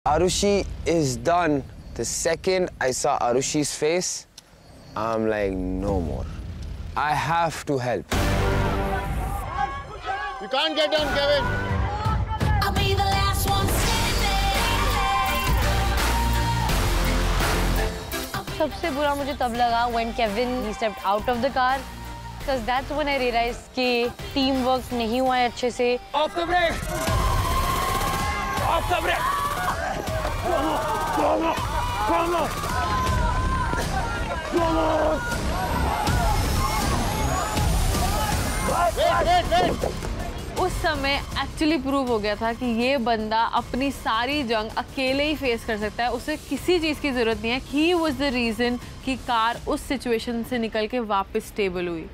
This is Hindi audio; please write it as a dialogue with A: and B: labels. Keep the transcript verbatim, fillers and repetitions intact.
A: Arushi is done. The second I saw Arushi's face, I'm like, no more. I have to help.
B: You can't get down, Kevin.
C: I'll be the last one standing.
D: सबसे बुरा मुझे तब लगा when Kevin he stepped out of the car, because that's when I realized कि teamwork नहीं हुआ है अच्छे से.
B: Off the brake. Off the brake. Come on, come on, come on, come on. Wait, wait, wait.
D: उस समय एक्चुअली प्रूव हो गया था कि ये बंदा अपनी सारी जंग अकेले ही फेस कर सकता है, उसे किसी चीज़ की ज़रूरत नहीं है. ही वाज द रीज़न कि कार उस सिचुएशन से निकल के वापस स्टेबल हुई.